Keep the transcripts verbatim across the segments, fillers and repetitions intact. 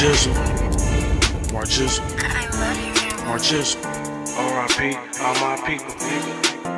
Marjizzle, Marjizzle, Marjizzle. R I P, all my people, nigga.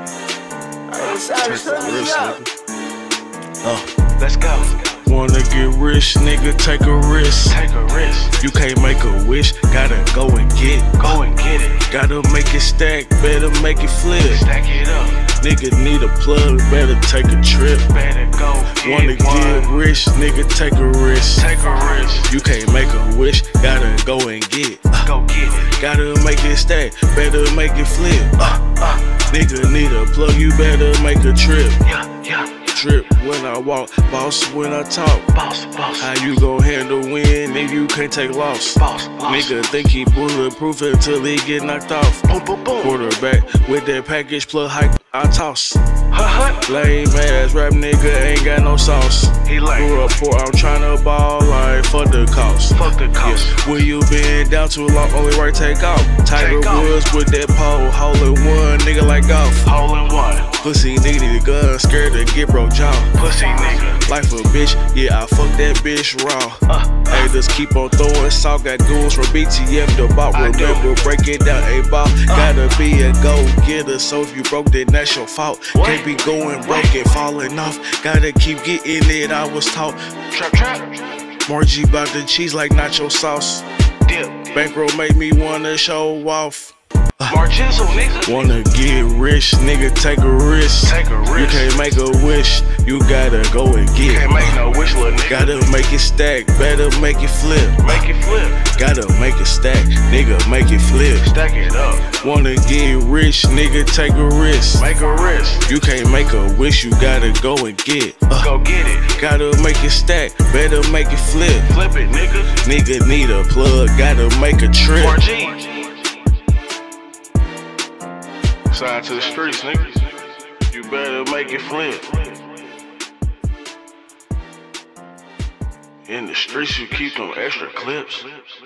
Take a risk, nigga. Uh, let's go. Wanna get rich, nigga, take a risk. Take a risk. You can't make a wish, gotta go and get. Go and get it. Gotta make it stack, better make it flip. Stack it up. Nigga need a plug, better take a trip. Better go get Wanna one. get rich, nigga, take a risk. Take a risk. You can't make a wish, gotta go and get. Go get it. Gotta make it stack, better make it flip. Uh, uh. Nigga need a plug, you better make a trip. Yeah, yeah. Trip when I walk, boss when I talk. Boss, boss. How you gon' handle win if you can't take loss? Boss, boss. Nigga think he bulletproof until he get knocked off. Boom, boom, boom. Quarterback with that package plug hike, I toss. Huh, Lame ass rap nigga ain't got no sauce. He like Grew up poor, I'm tryna ball like fuck the cost. fuck the cost. Yeah. When you been down too long, only right take off. Tiger Take off. Woods with that pole, hole in one, nigga like golf. Hole in one. Pussy nigga need a gun, scared to get broke jaw. Pussy nigga. Life a bitch, yeah, I fuck that bitch raw. Uh, Hey, just keep on throwing salt, got goons from B T F to bop. I do. Remember, break it down, a bop. Gotta be a go-getter, so if you broke, then that's your fault. What? Can't be going broke and falling off. Gotta keep getting it, I was taught. trap, trap. Margie bout the cheese like nacho sauce. Dip. Bankroll make me wanna show off. Marjizzle, nigga. Wanna get rich, nigga, take a risk. Take a risk. You can't make a wish, you gotta go and get. Can't make no wish, little nigga. Gotta make it stack, better make it flip. Make it flip. Gotta make it stack, nigga, make it flip. Stack it up. Wanna get rich, nigga, take a risk. Make a risk. You can't make a wish, you gotta go and get. Uh, Go get it. gotta make it stack, better make it flip. Flip it, nigga. Nigga need a plug, gotta make a trip. four G. Sign to the streets, nigga. You better make it flip. In the streets, you keep them extra clips.